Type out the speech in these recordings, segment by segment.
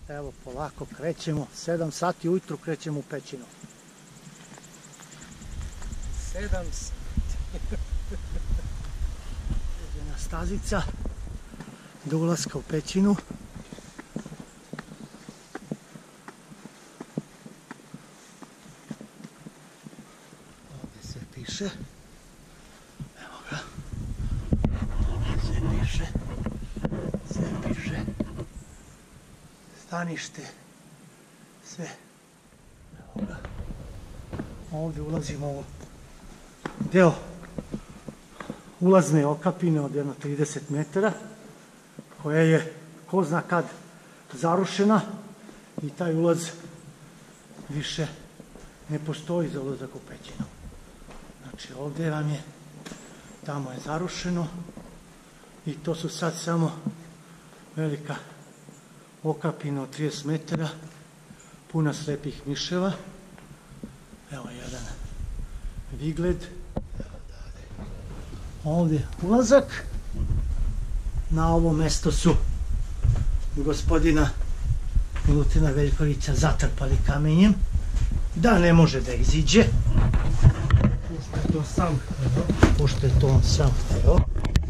Evo, polako krećemo, 7 sati ujutru krećemo u pećinu. 7 sati. Jedna stazica do ulaska u pećinu. Ovdje sve piše. Evo ga. Ovdje sve piše. Sve piše. Stanište, sve. Evo ga. Ovdje ulazimo u deo ulazne okapine od jedno 30 metara, koja je ko zna kad zarušena i taj ulaz više ne postoji za ulazak u pećinu. Znači ovdje vam je, tamo je zarušeno i to su sad samo velika okapina od 30 metara, puna slepih miševa. Evo jedan vigled. Ovdje ulazak. Na ovo mesto su gospodina Milutina Veljkovića zatrpali kamenjem da ne može da iziđe. Pošto je to on sam hteo.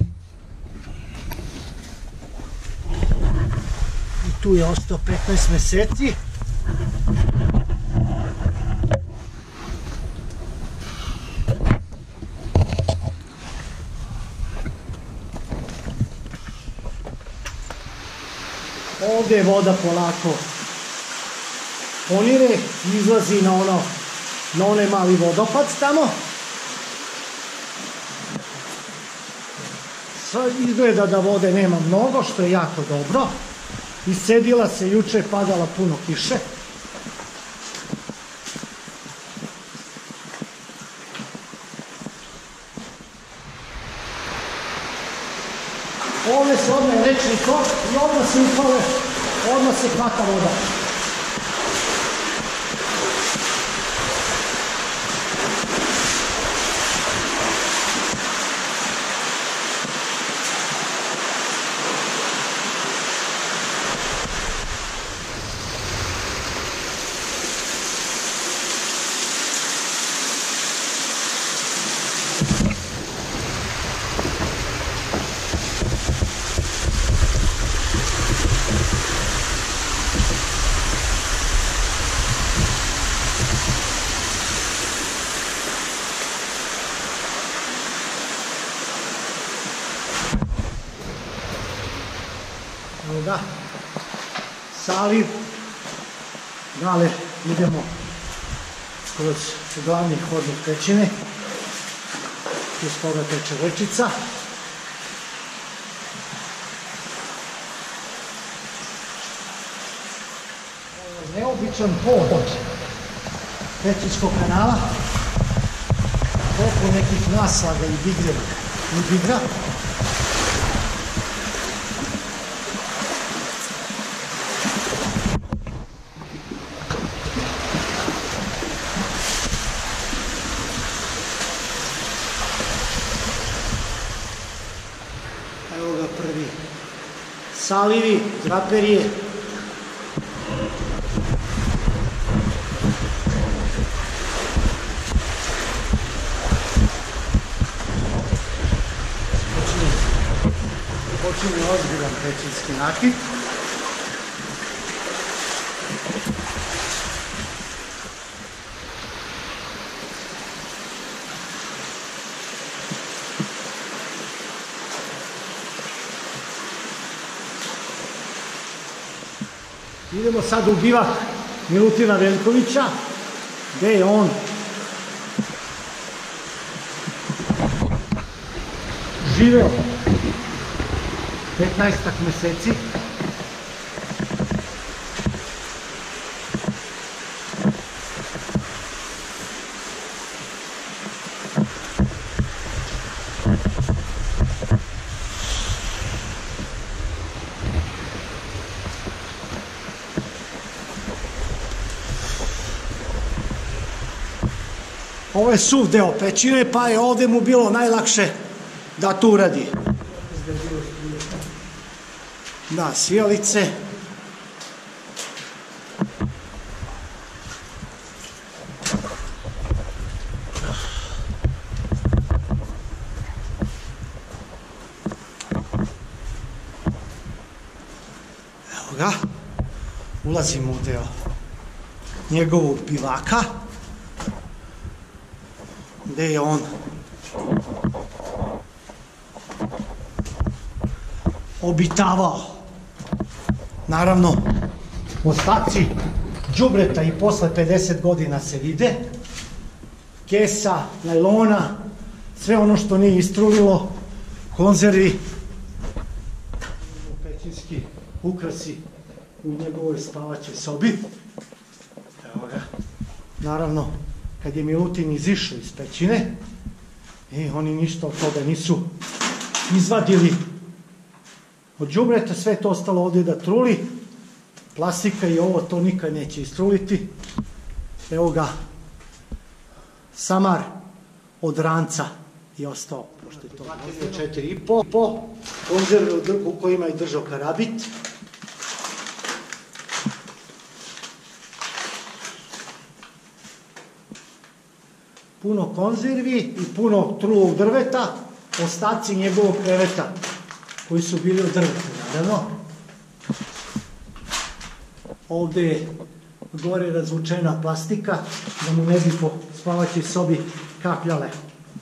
I tu je ostao 15 meseci. Ovdje je voda polako ponire, izlazi na onaj mali vodopad tamo. Sad izgleda da vode nema mnogo, što je jako dobro. Iscedila se, juče je padala puno kiše. Ovdje se odmah rečni tok i odmah se upale, odmah se hvata voda. Evo ga, saliv, dale idemo kroz glavni hodnik pećine, iz koga teče rečica. Neobičan hod od Pećinskog kanala, oko nekih naslaga i bigra. Evo ga prvi salivi, draperije. Počinje ozbiljan pećinski nakit. Idemo sad u bivak Milutina Veljkovića, gde je on živeo 15-ak meseci. Ovo je suv deo pećine, pa je ovdje mu bilo najlakše da to uradi. Da, sijalice. ga, ulazimo u deo njegovog bivaka, gde je on obitavao. Naravno, ostaci đubreta i posle 50 godina se vide, kesa, najlona, sve ono što nije istrulilo, konzervi, pećinski ukrasi u njegovoj spavaćoj sobi. Evo ga. Naravno, kad je Milutin izišao iz pećine, oni ništa od toga nisu izvadili od đubreta, sve to ostalo ovdje da truli. Plastika i ovo to nikad neće istruliti. Evo ga, samar od ranca je ostao, pošto je to 4,5, konzerve u kojima je držao karabit. Puno konzervi i puno trulog drveta, ostaci njegovog kreveta koji su bili od drveta, naravno. Ovdje je gore razvučena plastika da mu ne bi po spavaćoj sobi kapljale.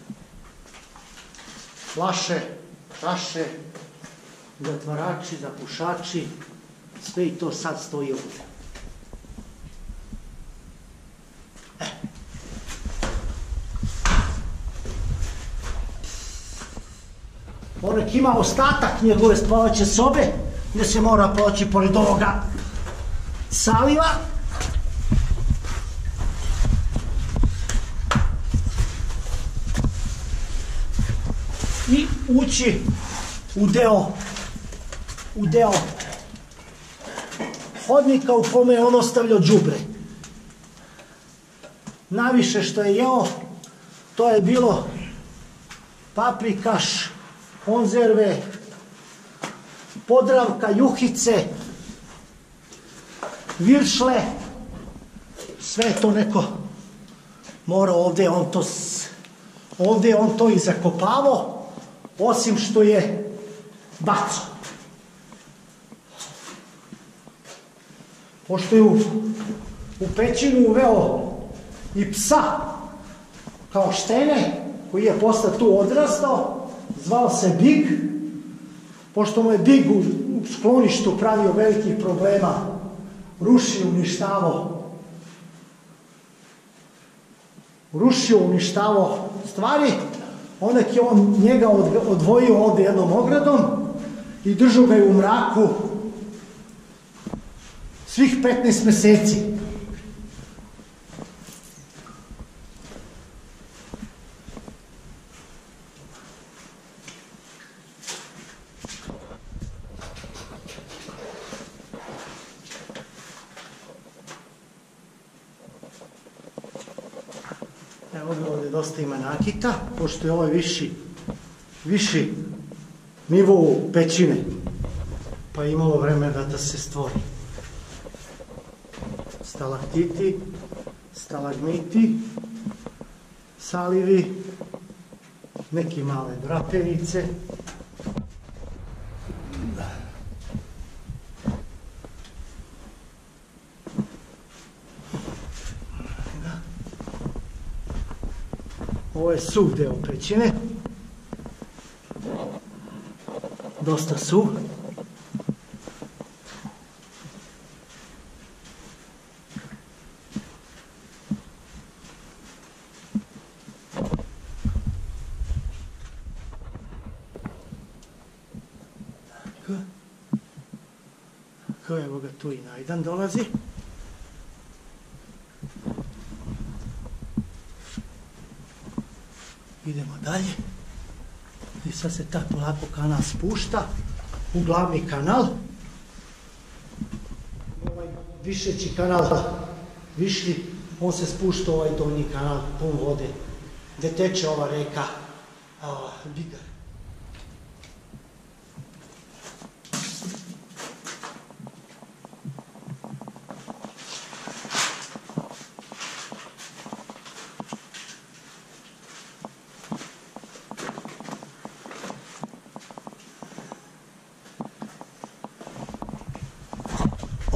Flaše, taše, zatvarači, zapušači, sve i to sad stoji ovdje. Pored ima ostatak njegove spavaće sobe, gdje se mora proći pored ovoga saliva. I ući u deo hodnika u kome je on ostavljao đubre. Najviše što je jeo, to je bilo paprikaš, konzerve, Podravka, juhice, viršle, sve to neko mora ovdje on to i zakopavao, osim što je bacao. Pošto je u pećinu uveo i psa kao Štene, koji je posle tu odrastao, zvao se Big, pošto mu je Big u skloništu pravio velikih problema, rušio, uništavao stvari, onda je on njega odvojio ovdje jednom ogradom i držao ga je u mraku svih 15 meseci. Ovdje dosta ima nakita, pošto je ovaj viši nivo pećine, pa je imalo vremena da se stvori. Stalaktiti, stalagmiti, salivi, neke male draperice. Ovo je suv deo pećine, dosta suv. Evo ga tu i Najdan dolazi. Idemo dalje. I sad se tak polako kanal spušta u glavni kanal. Ovaj višeći kanal, višli, on se spušta u ovaj donji kanal pun vode, gde teče ova reka Bigar.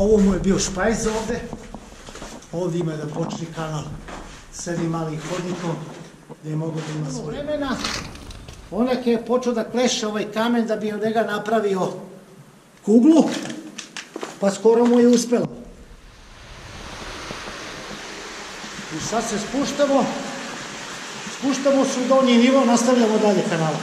Ovo mu je bio špajz ovde. Ovdje ima da počne kanal s jednim malim hodnikom gdje je mogo da ima svoje vremena. Onak je počeo da kleše ovaj kamen da bi od njega napravio kuglu, pa skoro mu je uspelo. I sad se spuštamo se u donji nivo, nastavljamo dalje kanala.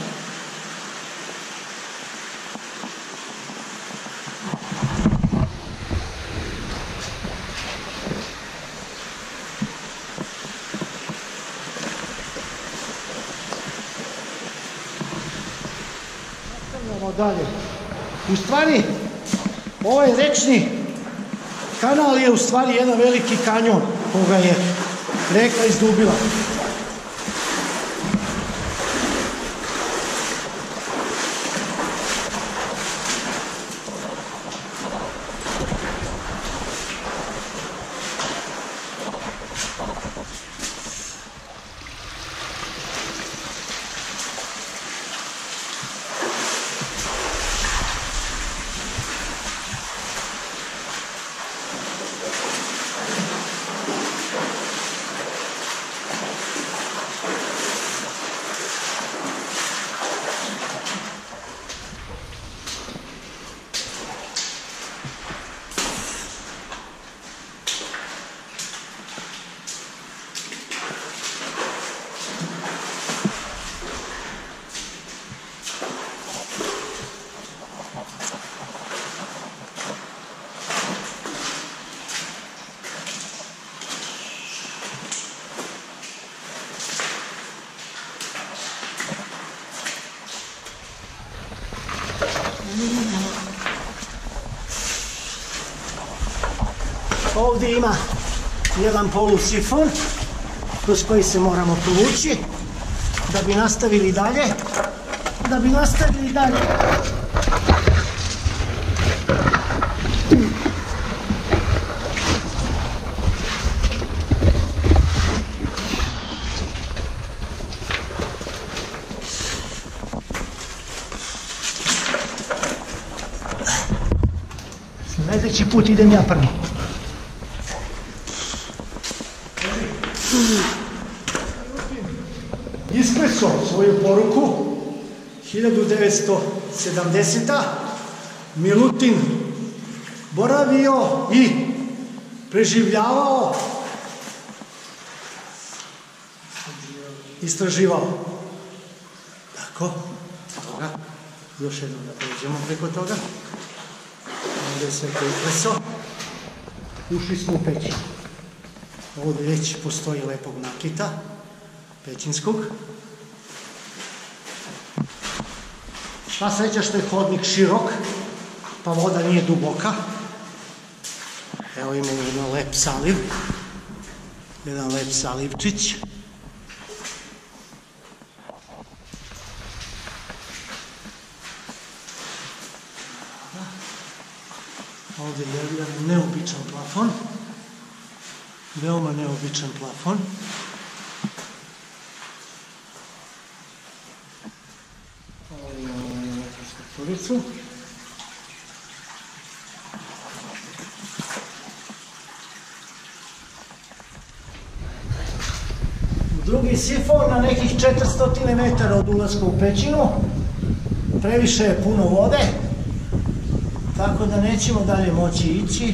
Dalje. U stvari, ovaj rečni kanal je u stvari jedan veliki kanjon koga je reka izdubila. Ovdje ima jedan polusifon kroz koji se moramo provući da bi nastavili dalje. Sljedeći put idem ja prvi. Ispresao svoju poruku 1970. Milutin boravio i preživljavao, istraživao. Tako, toga, još jednom da pređemo preko toga. Ovdje je sve koji ispresao. Ušli smo u pećinu. Ovdje već postoji lepog nakita pećinskog. Sva sreća što je hodnik širok, pa voda nije duboka. Evo imamo jedan lep saliv, jedan lep salivčić. Ovdje je jedan neobičan plafon, veoma neobičan plafon. Drugi sifon na nekih 400 metara od ulaska u pećinu. Previše je puno vode, tako da nećemo dalje moći ići.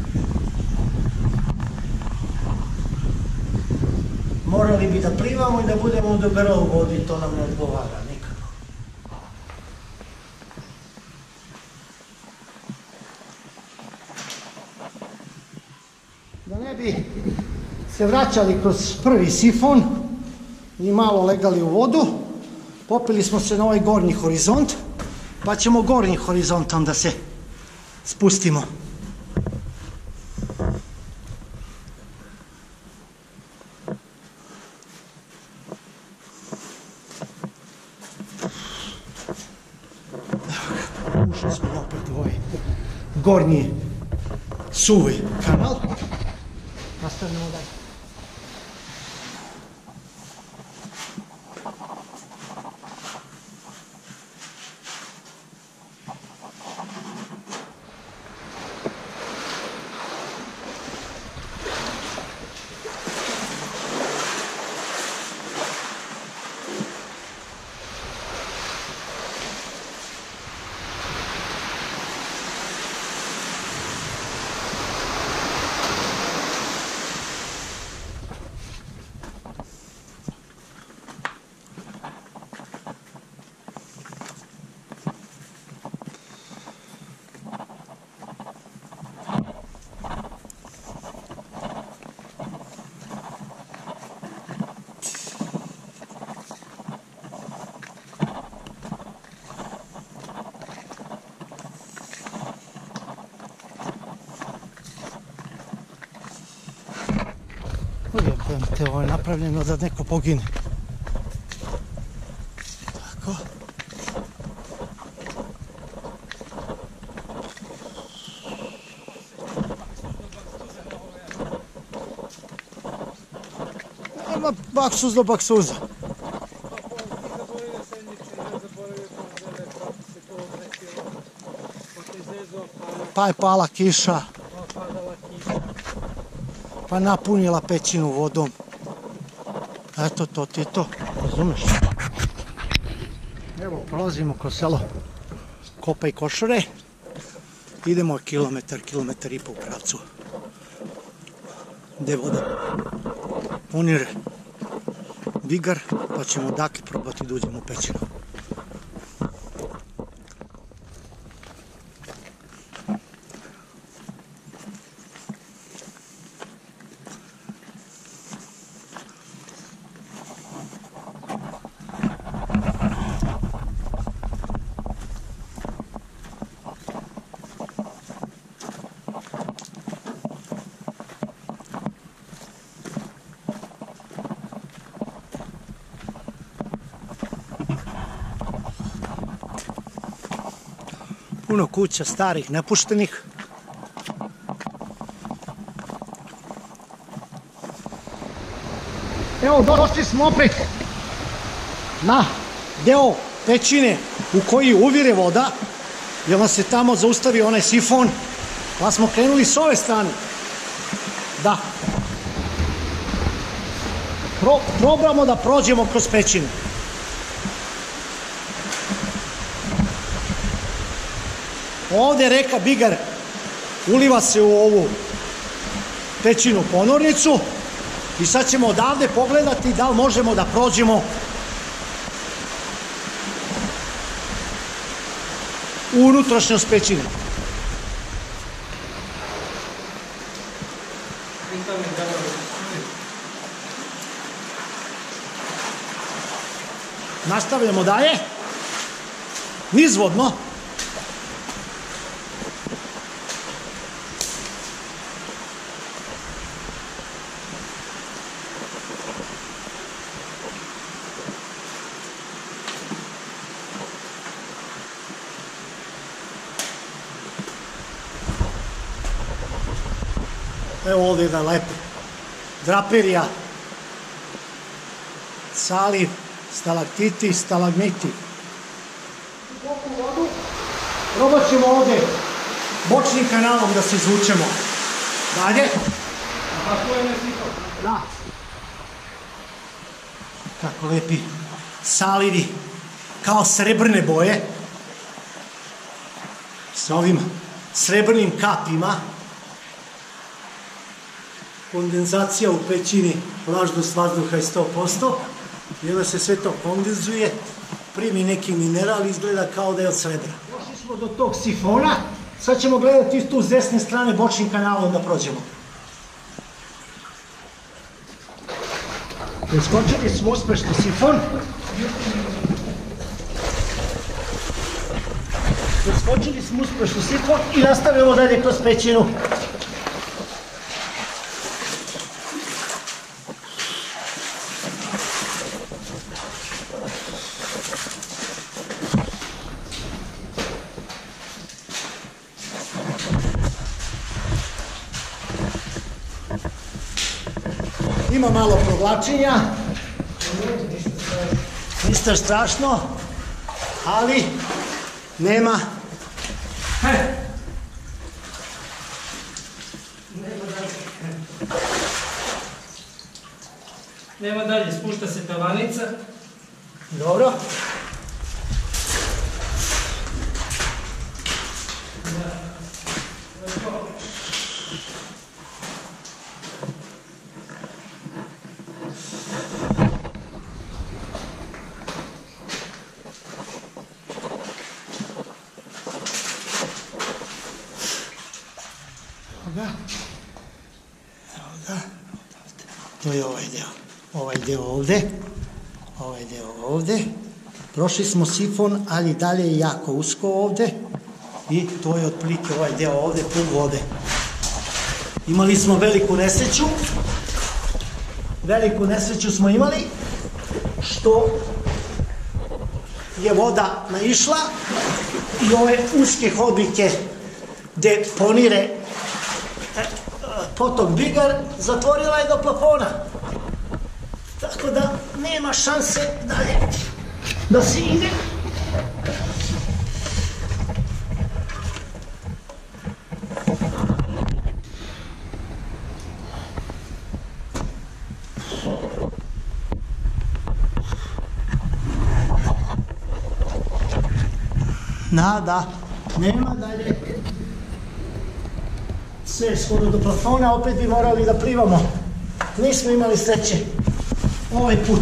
Morali bi da plivamo i da budemo u debeloj vodi, to nam ne odgovara nikako. Da ne bi se vraćali kroz prvi sifon i malo legali u vodu, popili smo se na ovaj gornji horizont, pa ćemo gornji horizontom da se spustimo. Ušli smo opet u ovaj gornji suvi kanal. Nastavljamo dalje. Ovo je napravljeno da neko pogine. Tako. Nema baksuz do baksuza. Pa je pala kiša. Pa napunila pećinu vodom. Eto to ti to, razumeš? Evo, prolazimo kroz selo Kopa i Košare. Idemo kilometar i po u pravcu gde voda ponire Bigar, pa ćemo odakle probati da uđemo u pećinu. Puno kuća starih, nepuštenih. Evo, došli smo opet na deo pećine u koji uvire voda, jer nas se tamo zaustavio onaj sifon, pa smo krenuli s ove strane. Da. Probamo da prođemo kroz pećinu. Ovde je reka Bigar, uliva se u ovu pećinu ponornicu i sad ćemo odavde pogledati da li možemo da prođemo u unutrašnjost pećine. Nastavljamo dalje, nizvodno. Evo ovdje jedan lep draperija, saliv, stalaktiti, stalagmiti. U vodu probat ćemo ovdje bočnim kanalom da se izvučemo. Dalje. Da. Kako lepi salivi, kao srebrne boje, sa ovim srebrnim kapima. Kondenzacija u pećini, vlažnost vazduha je 100%, i onda se sve to kondenzuje, primi neki mineral, izgleda kao da je od srebra. Došli smo do tog sifona, sad ćemo gledati tu s desne strane bočnim kanalom da prođemo. Preskočili smo uspešno sifon. Preskočili smo uspešno sifon i nastavljamo dalje kroz pećinu. Ima malo provlačenja, ništa strašno, ali nema dalje, spušta se tavanica. Dobro. To je ovaj deo ovde, prošli smo sifon, ali dalje je jako usko ovde i to je otprilike ovaj deo ovde pun vode. Imali smo veliku nesreću veliku nesreću smo imali što je voda naišla i ove uske hodnike gde ponire potok Bigar zatvorila je do plafona. Tako da nema šanse dalje da se ide. Da, nema dalje. Sve je skoro do plafona, opet bi morali da plivamo. Nismo imali sreće ovaj put.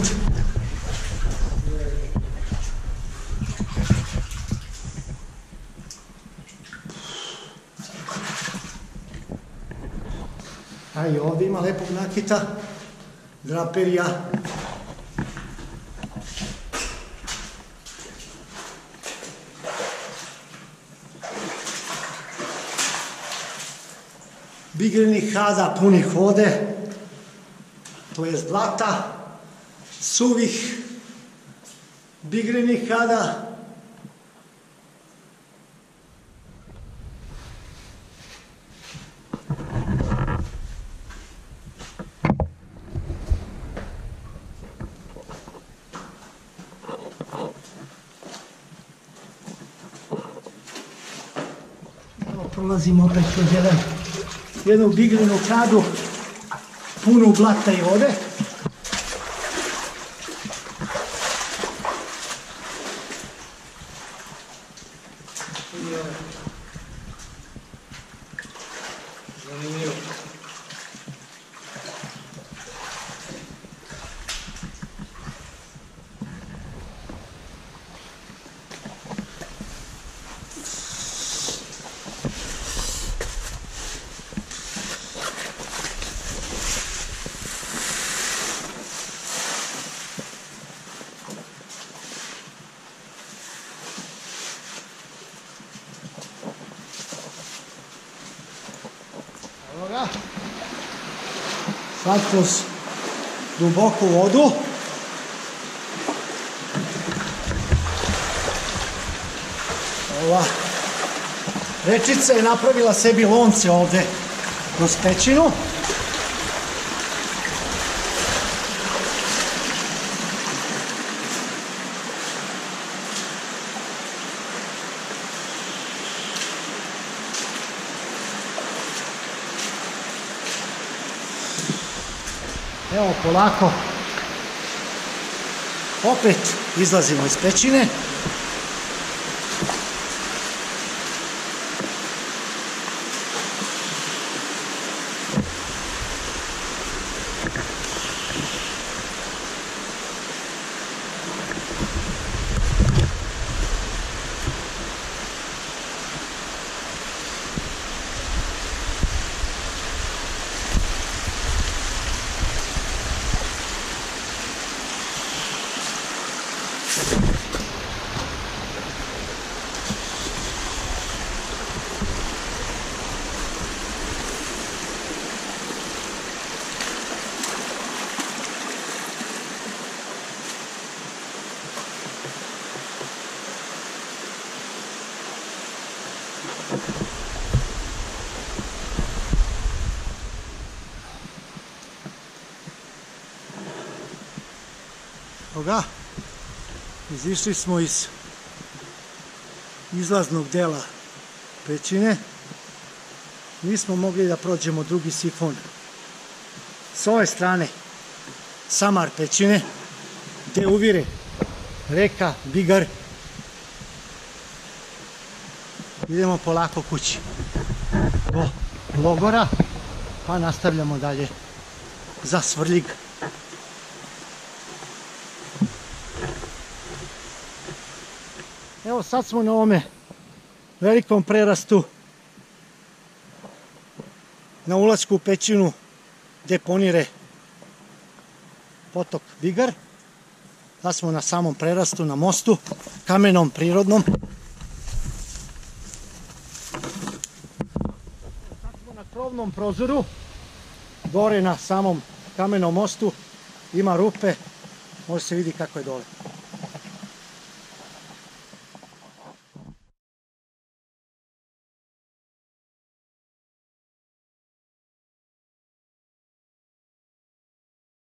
A i ovdje ima lepog nakita, draperija. Bigrenih hada punih vode, to je blata, suvih bigrenih hada. Evo prolazimo opet kroz jednu bigrenu hadu punu blata i vode. Zanimljivo. Sad kroz duboku vodu. Ova rečica je napravila sebi lonce ovde kroz pećinu. Evo polako, opet izlazimo iz pećine. Evo, izišli smo iz izlaznog dela pećine. Nismo mogli da prođemo drugi sifon. S ove strane samar pećine, gde uvire reka Bigar. Idemo polako kući do logora, pa nastavljamo dalje za Svrljig. Evo sad smo na ovome velikom prerastu na ulasku u pećinu gde ponire potok Bigar. Sad smo na samom prerastu, na mostu, kamenom prirodnom. Sad smo na krovnom prozoru, gore na samom kamenom mostu, ima rupe, može se vidi kako je dole.